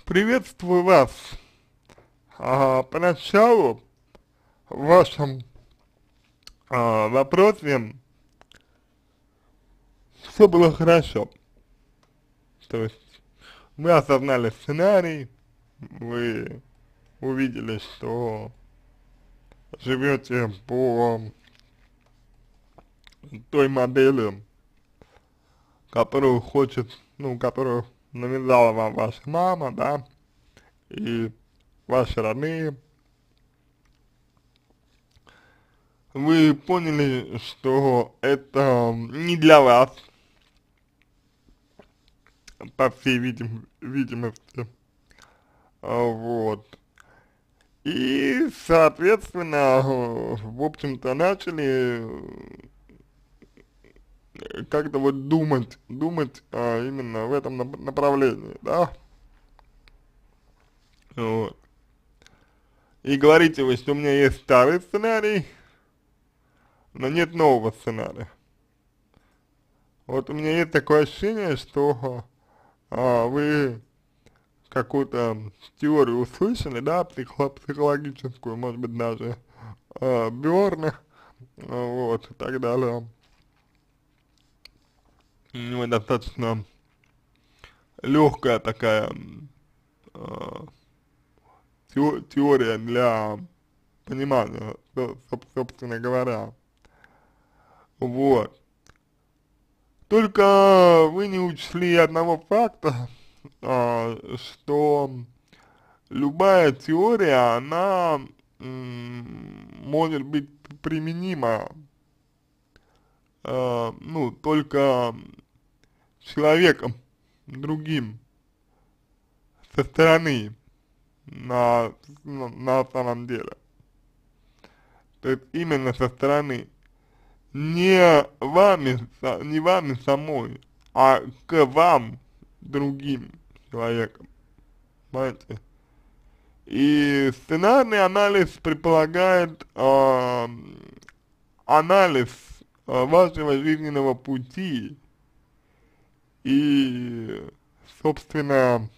Приветствую вас. Поначалу в вашем вопросе все было хорошо. То есть вы осознали сценарий, вы увидели, что живете по той модели, которую хочет, ну, которую навязала вам ваша мама, да, и ваши родные. Вы поняли, что это не для вас, по всей видимости, вот. И, соответственно, в общем-то, начали как-то вот думать именно в этом направлении, да, вот. И говорите вы, что у меня есть старый сценарий, но нет нового сценария. Вот у меня есть такое ощущение, что вы какую-то теорию услышали, да, психологическую, может быть, даже Бёрна, вот, и так далее. У него достаточно легкая такая э, теория для понимания, собственно говоря. Вот. Только вы не учли одного факта, что любая теория, она может быть применима, ну, только человеком другим со стороны на самом деле. То есть именно со стороны. Не вами самой, а к вам другим человеком. Понимаете? И сценарный анализ предполагает анализ вашего жизненного пути и, собственно,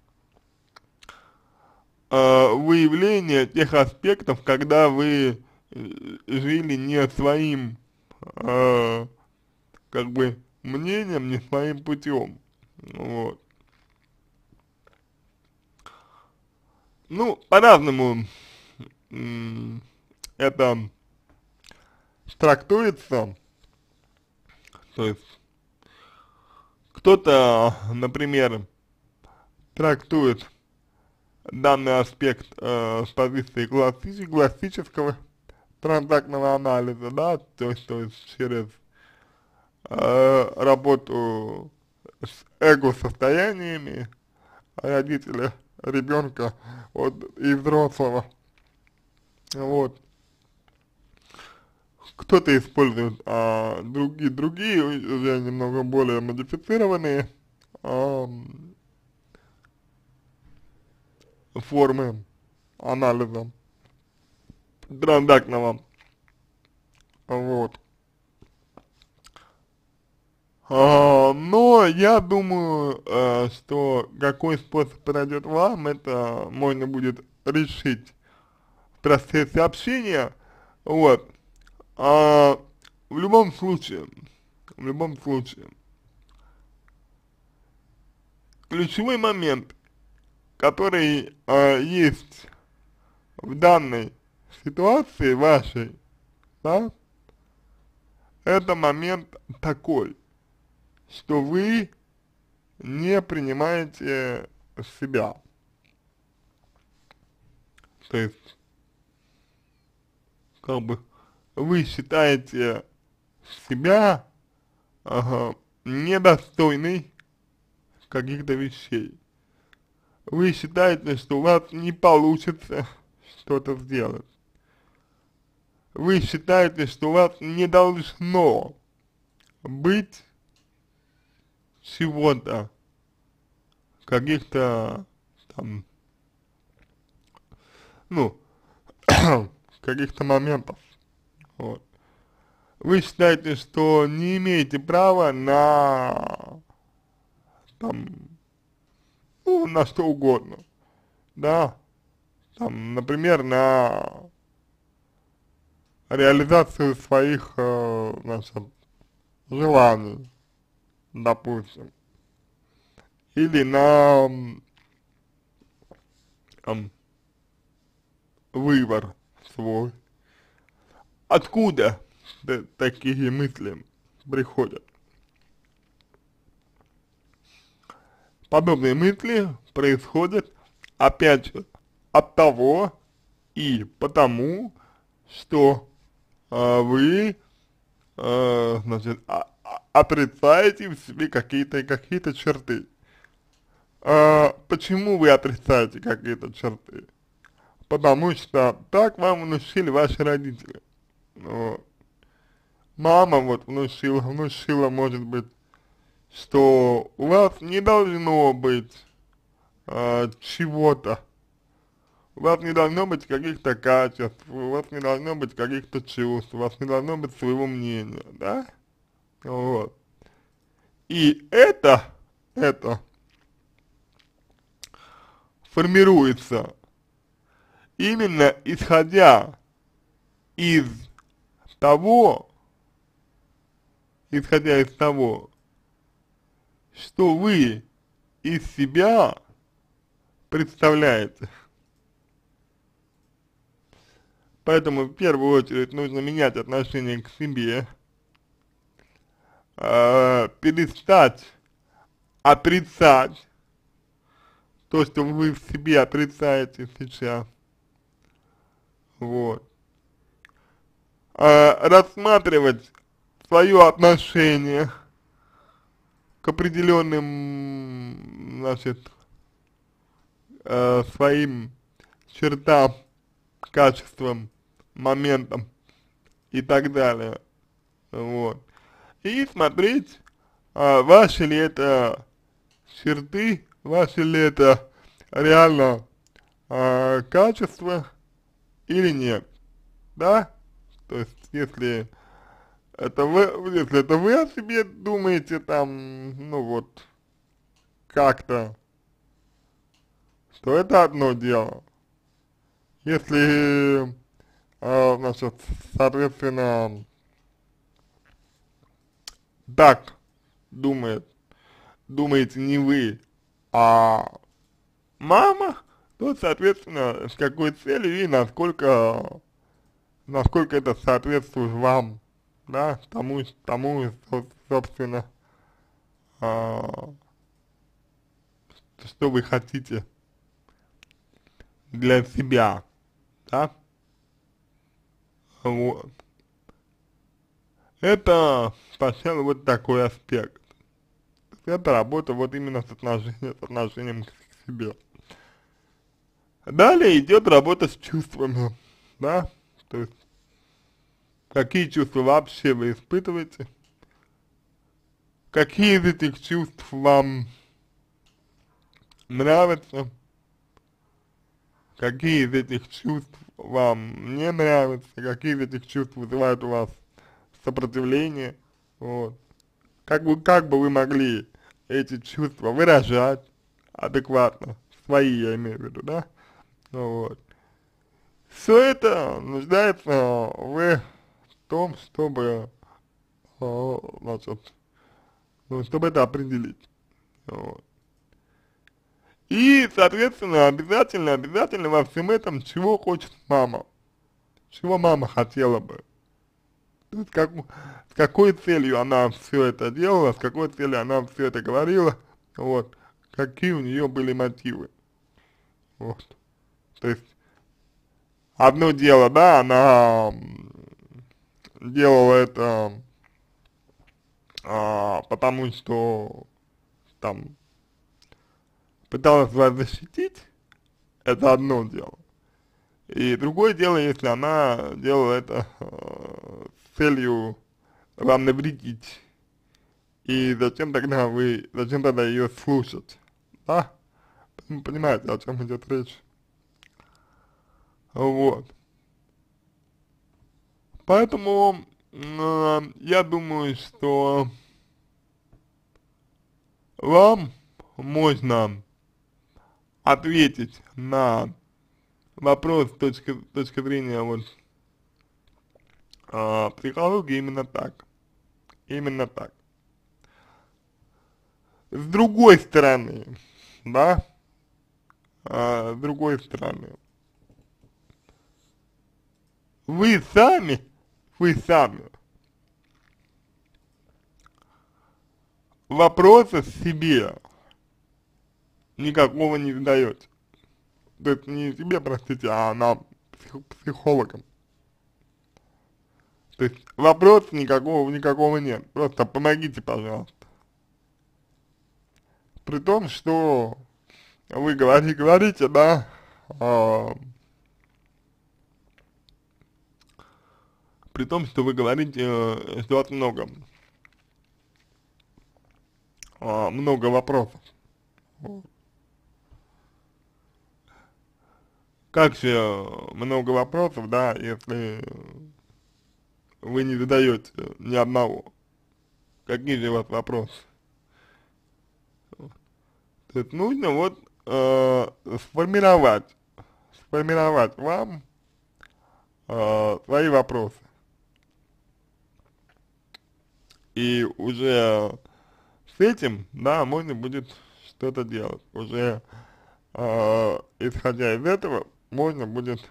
выявление тех аспектов, когда вы жили не своим, как бы, мнением, не своим путем. Вот. Ну, по-разному это трактуется. То есть кто-то, например, трактует данный аспект с позиции классического транзактного анализа, да, то есть через работу с эго-состояниями родителя, ребенка вот, и взрослого. Вот. Кто-то использует другие уже немного более модифицированные формы анализа транзактного. Вот. Но я думаю, что какой способ подойдет вам, это можно будет решить в процессе общения. Вот. А, в любом случае, в любом случае, ключевой момент, который есть в данной ситуации вашей, да, это момент такой, что вы не принимаете себя. То есть, как бы, вы считаете себя недостойной каких-то вещей. Вы считаете, что у вас не получится что-то сделать. Вы считаете, что у вас не должно быть чего-то, каких-то там, ну, каких-то моментов. Вот. Вы считаете, что не имеете права на там, ну, на что угодно, да, там, например, на реализацию своих, значит, желаний, допустим, или на м, выбор свой. Откуда такие мысли приходят? Подобные мысли происходят, опять же, от того и потому, что вы, значит, отрицаете в себе какие-то черты. Почему вы отрицаете какие-то черты? Потому что так вам внушили ваши родители. Вот. Мама вот внушила, может быть, что у вас не должно быть чего-то, у вас не должно быть каких-то качеств, у вас не должно быть каких-то чувств, у вас не должно быть своего мнения, да? Вот. И это формируется именно из того, исходя из того, что вы из себя представляете. Поэтому в первую очередь нужно менять отношение к себе, перестать отрицать то, что вы в себе отрицаете сейчас, вот. Рассматривать свое отношение к определенным, значит, своим чертам, качествам, моментам и так далее, вот. И смотреть, ваши ли это черты, ваши ли это реально качества или нет, да? То есть, если это вы о себе думаете там, ну вот, как-то, то это одно дело. Если, значит, соответственно, так думаете не вы, а мама, то, соответственно, с какой целью и насколько это соответствует вам, да, тому, собственно, а, что вы хотите для себя, да, вот. Это, пожалуй, вот такой аспект. Это работа вот именно с отношением к себе. Далее идет работа с чувствами, да, то есть какие чувства вообще вы испытываете, какие из этих чувств вам нравятся, какие из этих чувств вам не нравятся, какие из этих чувств вызывают у вас сопротивление, вот. Как бы вы могли эти чувства выражать адекватно, свои я имею в виду, да, вот. Все это нуждается в том, чтобы, значит, ну, чтобы это определить, вот. И, соответственно, обязательно во всем этом, чего хочет мама, чего мама хотела бы. То есть с какой целью она все это делала, с какой целью она все это говорила, вот, какие у нее были мотивы, вот. То есть, одно дело, да, она делала это, потому что, там, пыталась вас защитить, это одно дело. И другое дело, если она делала это с целью вам навредить. И зачем тогда ее слушать? Да? Понимаете, о чем идет речь? Вот. Поэтому я думаю, что вам можно ответить на вопрос с точки зрения вот психологии именно так. Именно так. С другой стороны, да, с другой стороны, вы сами, вы сами вопроса себе никакого не задаете. То есть не себе, простите, а нам, психологам. То есть вопроса никакого нет. Просто помогите, пожалуйста. При том, что вы говорите, да, при том, что вы говорите, что у вас много вопросов. Вот. Как же много вопросов, да, если вы не задаете ни одного? Какие же у вас вопросы? То есть нужно вот сформировать вам свои вопросы. И уже с этим, да, можно будет что-то делать. Уже исходя из этого, можно будет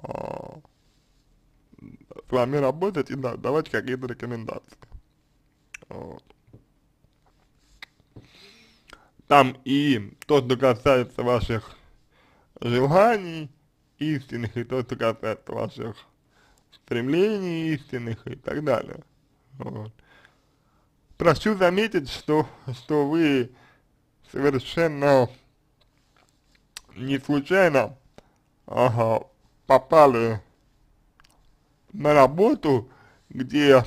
с вами работать и давать какие-то рекомендации. Вот. Там и то, что касается ваших желаний истинных, и то, что касается ваших стремлений истинных и так далее. Вот. Прошу заметить, что вы совершенно не случайно попали на работу, где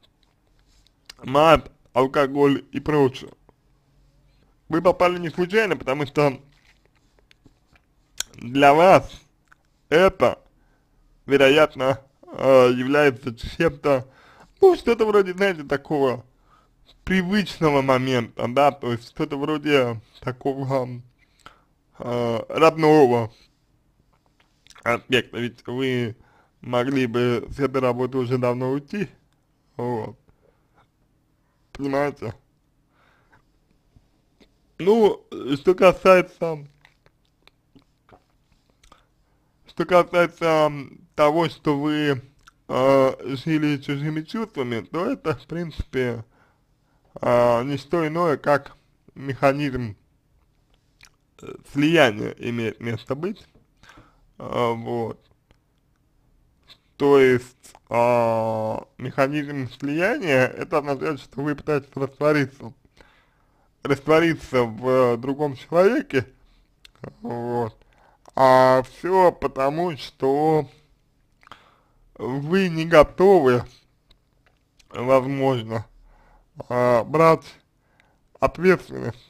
мат, алкоголь и прочее. Вы попали не случайно, потому что для вас это, вероятно, является чем-то, ну, что-то вроде, знаете, такого привычного момента, да, то есть что-то вроде такого родного аспекта, ведь вы могли бы с этой работы уже давно уйти, вот, понимаете? Ну, что касается того, что вы жили чужими чувствами, то это, в принципе, не что иное, как механизм слияния имеет место быть, вот. То есть, механизм слияния, это означает, что вы пытаетесь раствориться в другом человеке, вот. А все потому, что вы не готовы, возможно, брать ответственность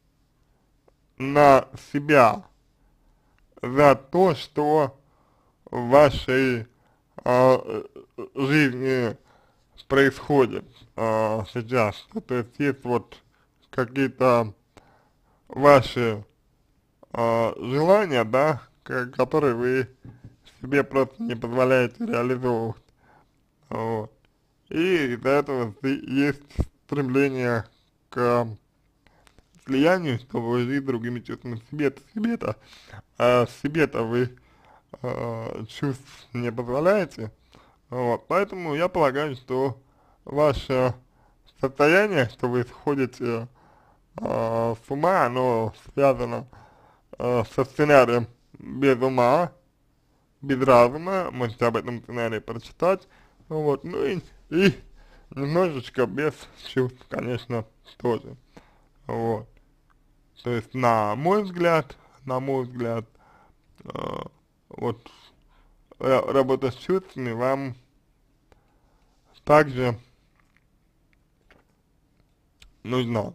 на себя за то, что в вашей жизни происходит сейчас. То есть есть вот какие-то ваши желания, да, которые вы себе просто не позволяете реализовывать. Вот. И из-за этого есть стремление к слиянию, чтобы жить другими чувствами. Себе-то вы чувств не позволяете. Вот. Поэтому я полагаю, что ваше состояние, что вы сходите с ума, оно связано со сценарием без ума, без разума, можете об этом сценарии прочитать, вот, ну и немножечко без чувств, конечно, тоже, вот. То есть, на мой взгляд, вот, работа с чувствами вам также нужна.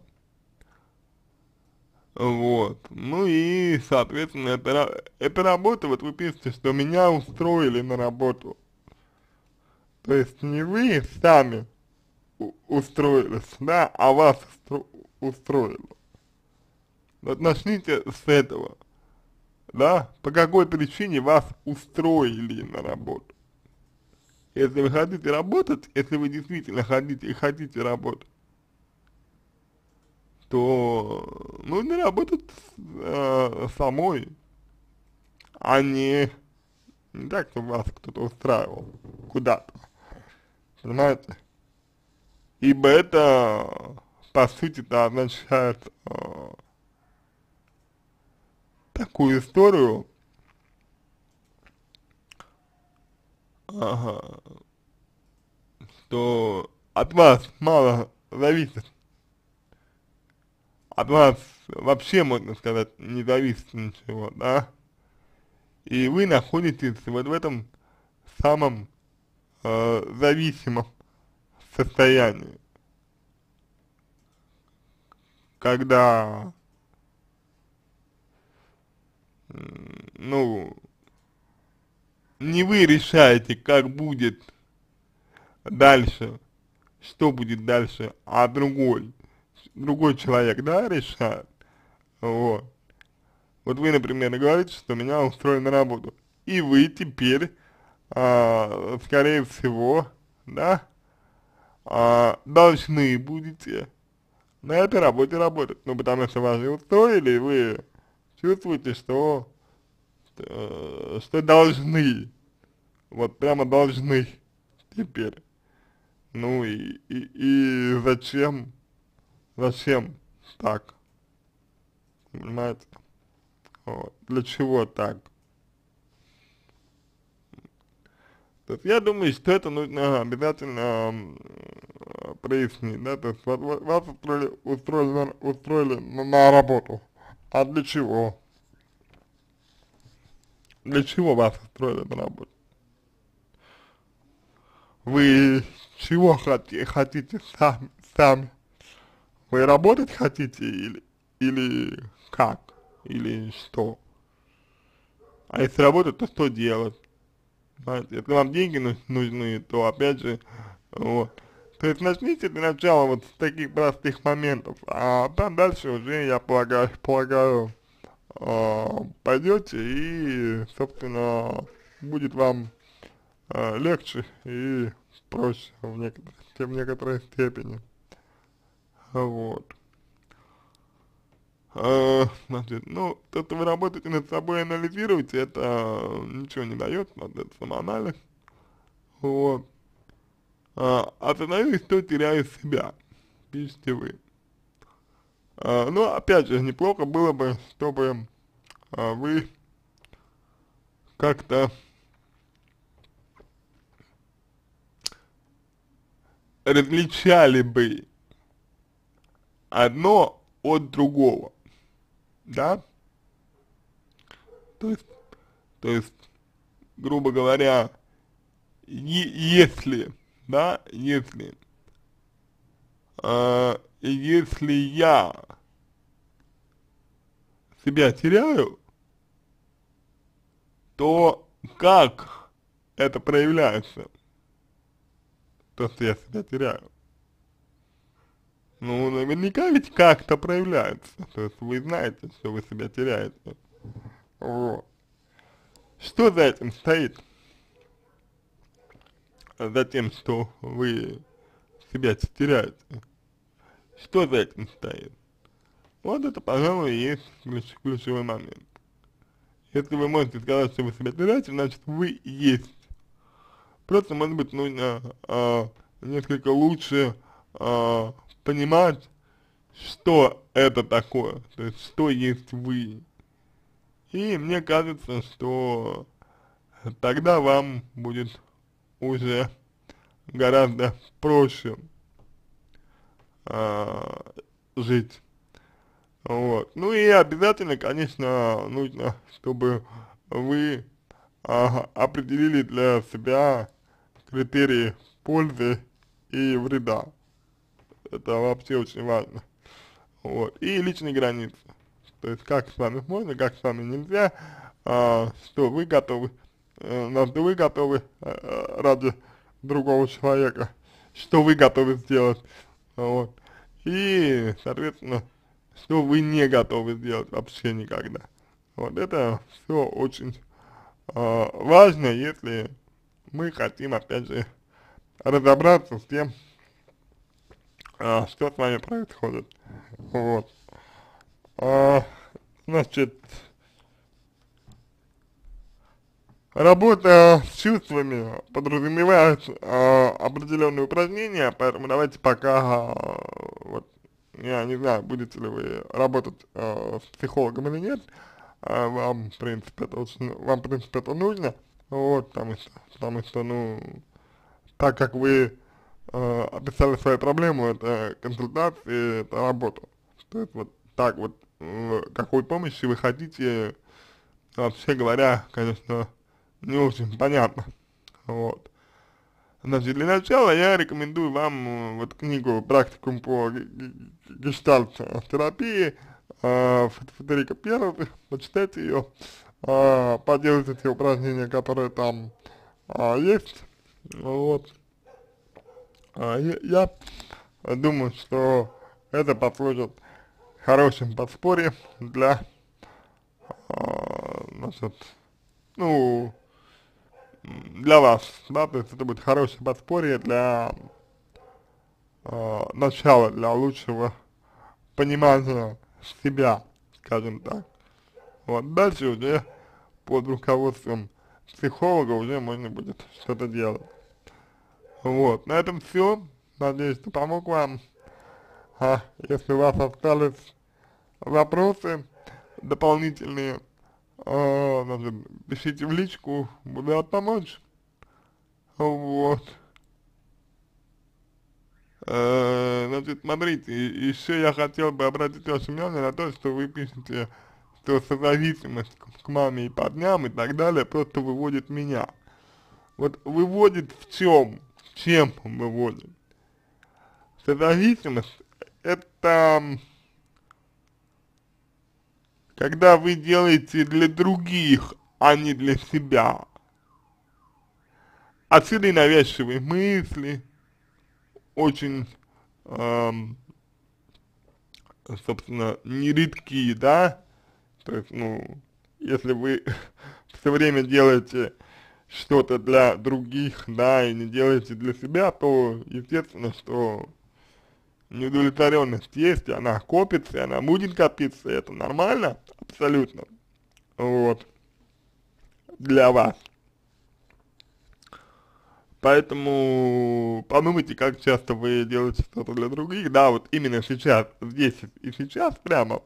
Вот. Ну и, соответственно, эта работа, вот вы пишете, что меня устроили на работу. То есть не вы сами устроились, да, а вас устроило. Вот начните с этого. да, по какой причине вас устроили на работу. Если вы хотите работать, если вы действительно хотите работать, то нужно работать самой, а не так, чтобы вас кто-то устраивал куда-то, понимаете? Ибо это, по сути-то, означает такую историю, ага, что от вас мало зависит, от вас вообще, можно сказать, не зависит ничего, да? И вы находитесь вот в этом самом зависимом состоянии, когда, ну, не вы решаете, как будет дальше, что будет дальше, а другой человек, да, решает, вот. Вот вы, например, говорите, что меня устроили на работу, и вы теперь, скорее всего, да, должны будете на этой работе работать, ну, потому что вас же устроили, и вы чувствуете, что должны, вот прямо должны теперь. Ну и зачем так, понимаете? Вот. Для чего так? То есть я думаю, что это нужно обязательно прояснить, да, то есть вас устроили на работу. А для чего? Для чего вас устроили на работу? Вы чего хотите сами? Вы работать хотите или как? Или что? А если работать, то что делать? Понимаете? Если вам деньги нужны, то опять же, вот. То есть начните для начала вот с таких простых моментов, а там дальше уже, я полагаю, пойдете и, собственно, будет вам легче и проще в некоторой степени. Вот. Значит, ну, то, что вы работаете над собой, анализируете, это ничего не дает, надо это самоанализ. Вот. Осознаю, что теряю себя, пишите вы. Но, опять же, неплохо было бы, чтобы вы как-то различали бы одно от другого, да? То есть, то есть, грубо говоря, если, да, если я себя теряю, то как это проявляется, то, что я себя теряю? Ну, наверняка ведь как-то проявляется, то есть вы знаете, что вы себя теряете, вот. Что за этим стоит? За тем, что вы себя теряете? Что за этим стоит? Вот это, пожалуй, и есть ключевой момент. Если вы можете сказать, что вы себя теряете, значит вы есть. Просто, может быть, нужно несколько лучше понимать, что это такое, то есть что есть вы. И мне кажется, что тогда вам будет уже гораздо проще жить. Вот. Ну и обязательно, конечно, нужно, чтобы вы определили для себя критерии пользы и вреда. Это вообще очень важно. Вот. И личные границы. То есть как с вами можно, как с вами нельзя, что вы готовы, на что вы готовы ради другого человека, что вы готовы сделать. Вот. И, соответственно, что вы не готовы сделать вообще никогда. Вот это все очень важно, если мы хотим, опять же, разобраться с тем, что с вами происходит. Вот. А, значит, работа с чувствами подразумевает определенные упражнения, поэтому давайте пока, вот, я не знаю, будете ли вы работать с психологом или нет, вам, в принципе, это очень, вам, в принципе, это нужно, вот, потому что, ну, так как вы описали свою проблему, это консультации, это работа. То есть вот так вот, какой помощи вы хотите, вообще говоря, конечно, не очень понятно. Вот. Значит, для начала я рекомендую вам вот книгу «Практикум по гештальт-терапии» Федерико Пьеро, почитайте ее, поделайте те упражнения, которые там есть. Вот. Я думаю, что это послужит хорошим подспорьем для, значит, ну, для вас, да, то есть это будет хорошее подспорье для начала, для лучшего понимания себя, скажем так. Вот, дальше уже под руководством психолога уже можно будет что-то делать. Вот, на этом все. Надеюсь, что помог вам. Если у вас остались вопросы дополнительные, значит, пишите в личку, буду рад помочь. Вот. Значит, смотрите, еще я хотел бы обратить ваше внимание на то, что вы пишете, что созависимость к маме и парням и так далее просто выводит меня. Вот выводит в чем? Чем выводит? Созависимость — это когда вы делаете для других, а не для себя. Отсюда и навязчивые мысли, очень, эм, собственно, нередки, да? То есть, ну, если вы все время делаете что-то для других, да, и не делаете для себя, то, естественно, что неудовлетворенность есть, и она копится, и она будет копиться, и это нормально, абсолютно, вот, для вас. Поэтому подумайте, как часто вы делаете что-то для других, да, вот именно сейчас, здесь и сейчас прямо.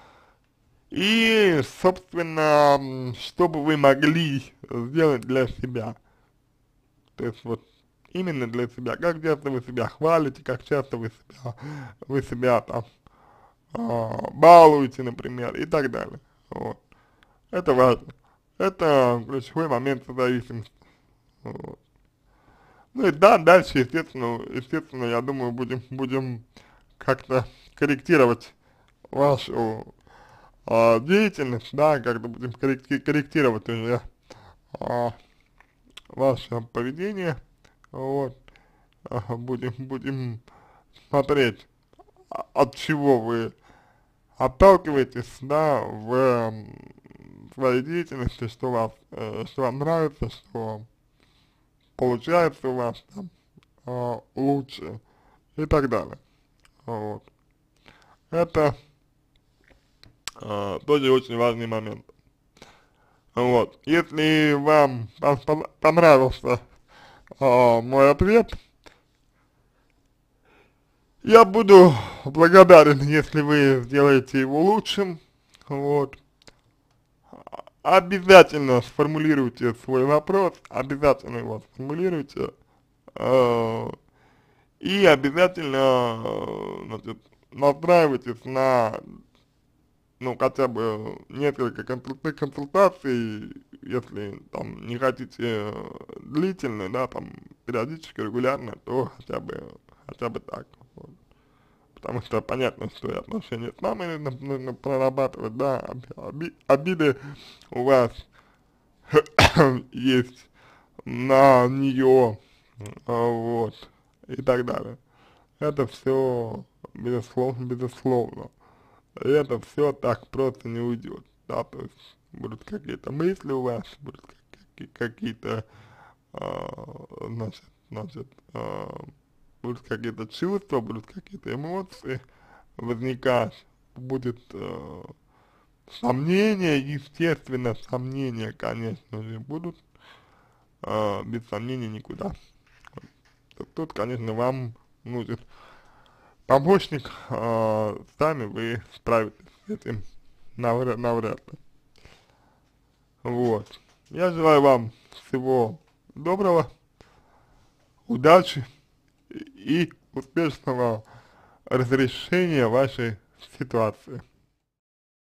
И, собственно, что бы вы могли сделать для себя. То есть вот именно для себя. Как часто вы себя хвалите, как часто вы себя там балуете, например, и так далее. Вот. Это важно. Это ключевой момент зависимости. Вот. Ну и да, дальше, естественно, я думаю, будем как-то корректировать вашу деятельность, да, как-то будем корректировать уже а, ваше поведение, вот, будем смотреть, от чего вы отталкиваетесь, да, в своей деятельности, что вам нравится, что получается у вас там лучше и так далее. Вот. Это тоже очень важный момент. Вот. Если вам понравился мой ответ, я буду благодарен, если вы сделаете его лучшим. Вот. Обязательно сформулируйте свой вопрос, обязательно его сформулируйте. э, И обязательно, значит, настраивайтесь на, ну, хотя бы несколько консультаций, если там не хотите длительно, да, там, периодически, регулярно, то хотя бы так. Вот. Потому что понятно, что и отношения с мамой нужно прорабатывать, да, обиды у вас есть на нее, вот, и так далее. Это все безусловно, и это все так просто не уйдет, да, то есть будут какие-то мысли у вас, будут какие-то, значит, будут какие-то чувства, будут какие-то эмоции возникать, будет сомнения, естественно, сомнения, конечно же, будут, без сомнений никуда. Тут, конечно, вам нужен помощник, сами вы справитесь с этим навряд ли. Вот. Я желаю вам всего доброго, удачи и успешного разрешения вашей ситуации.